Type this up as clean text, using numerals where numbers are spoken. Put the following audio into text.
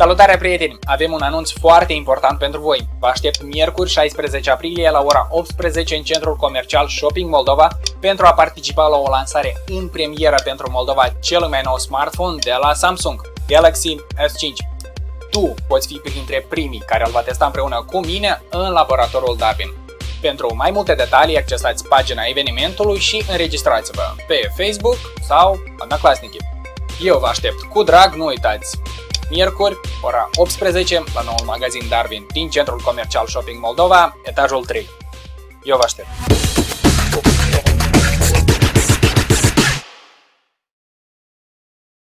Salutare prieteni! Avem un anunț foarte important pentru voi. Vă aștept miercuri 16 aprilie la ora 18 în centrul comercial Shopping Moldova pentru a participa la o lansare în premieră pentru Moldova cel mai nou smartphone de la Samsung, Galaxy S5. Tu poți fi printre primii care îl va testa împreună cu mine în laboratorul Darwin. Pentru mai multe detalii accesați pagina evenimentului și înregistrați-vă pe Facebook sau Odnoklassniki. Eu vă aștept cu drag, nu uitați! Miercuri, ora 18, la noul magazin Darwin din centrul comercial Shopping Moldova, etajul 3. Eu vă aștept!